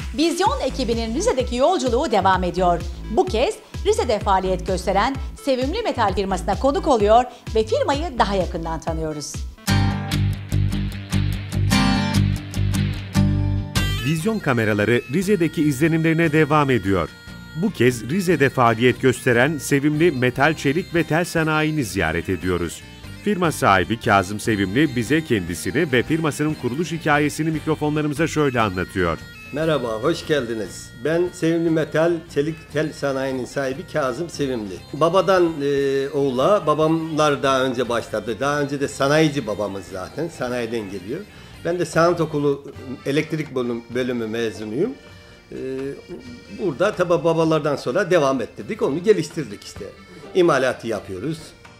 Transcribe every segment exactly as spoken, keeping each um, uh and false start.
Vizyon ekibinin Rize'deki yolculuğu devam ediyor. Bu kez Rize'de faaliyet gösteren Sevimli Metal firmasına konuk oluyor ve firmayı daha yakından tanıyoruz. Vizyon kameraları Rize'deki izlenimlerine devam ediyor. Bu kez Rize'de faaliyet gösteren Sevimli Metal, Çelik ve Tel Sanayi'ni ziyaret ediyoruz. Firma sahibi Kazım Sevimli bize kendisini ve firmasının kuruluş hikayesini mikrofonlarımıza şöyle anlatıyor. Merhaba, hoş geldiniz. Ben Sevimli Metal, Çelik, Tel Sanayi'nin sahibi Kazım Sevimli. Babadan e, oğula, babamlar daha önce başladı. Daha önce de sanayici babamız zaten, sanayiden geliyor. Ben de sanat okulu elektrik bölüm, bölümü mezunuyum. Ee, burada tabi babalardan sonra devam ettirdik, onu geliştirdik işte. İmalatı yapıyoruz.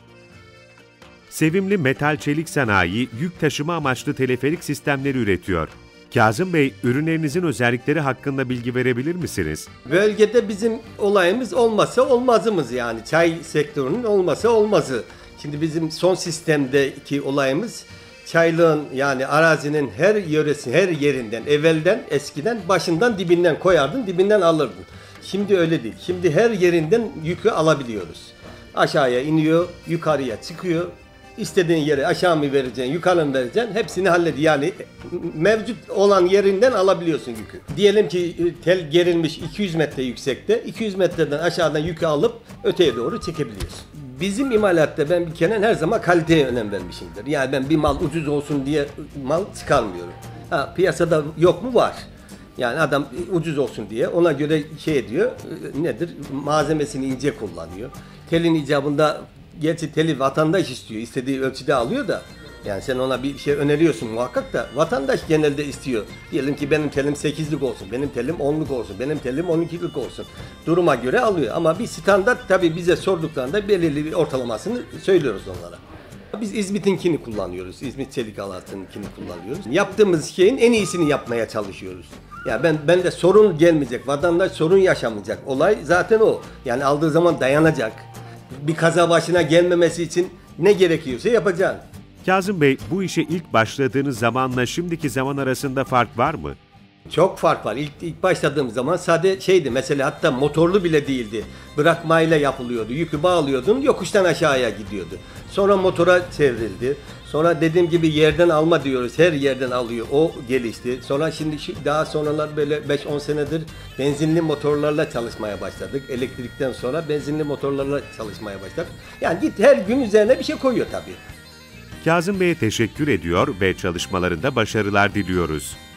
Sevimli Metal, Çelik Sanayi yük taşıma amaçlı teleferik sistemleri üretiyor. Kazım Bey, ürünlerinizin özellikleri hakkında bilgi verebilir misiniz? Bölgede bizim olayımız olmasa olmazımız yani. Çay sektörünün olmasa olmazı. Şimdi bizim son sistemdeki olayımız çaylığın yani arazinin her yöresi, her yerinden, evvelden, eskiden, başından, dibinden koyardın, dibinden alırdın. Şimdi öyle değil. Şimdi her yerinden yükü alabiliyoruz. Aşağıya iniyor, yukarıya çıkıyor. İstediğin yere aşağı mı vereceksin, yukarı mı vereceksin, hepsini hallediyor. Yani mevcut olan yerinden alabiliyorsun yükü. Diyelim ki tel gerilmiş iki yüz metre yüksekte, iki yüz metreden aşağıdan yükü alıp öteye doğru çekebiliyorsun. Bizim imalatta ben bir kere her zaman kaliteye önem vermişimdir. Yani ben bir mal ucuz olsun diye mal çıkarmıyorum. Ha, piyasada yok mu? Var. Yani adam ucuz olsun diye ona göre şey ediyor, nedir? Malzemesini ince kullanıyor. Telin icabında, gerçi teli vatandaş istiyor, istediği ölçüde alıyor da. Yani sen ona bir şey öneriyorsun muhakkak da vatandaş genelde istiyor. Diyelim ki benim telim sekizlik olsun, benim telim onluk olsun, benim telim on ikilik olsun. Duruma göre alıyor ama bir standart tabii bize sorduklarında belirli bir ortalamasını söylüyoruz onlara. Biz İzmit'inkini kullanıyoruz, İzmit Çelik Alatı'nkini kullanıyoruz. Yaptığımız şeyin en iyisini yapmaya çalışıyoruz. Yani ben ben de sorun gelmeyecek, vatandaş sorun yaşamayacak. Olay zaten o. Yani aldığı zaman dayanacak. Bir kaza başına gelmemesi için ne gerekiyorsa yapacaksın. Kazım Bey, bu işe ilk başladığınız zamanla şimdiki zaman arasında fark var mı? Çok fark var. İlk, ilk başladığım zaman sade şeydi mesela, hatta motorlu bile değildi. Bırakmayla yapılıyordu. Yükü bağlıyordun, yokuştan aşağıya gidiyordu. Sonra motora çevrildi. Sonra dediğim gibi yerden alma diyoruz. Her yerden alıyor. O gelişti. Sonra şimdi daha sonralar böyle beş on senedir benzinli motorlarla çalışmaya başladık. Elektrikten sonra benzinli motorlarla çalışmaya başladık. Yani git her gün üzerine bir şey koyuyor tabii. Kazım Bey'e teşekkür ediyor ve çalışmalarında başarılar diliyoruz.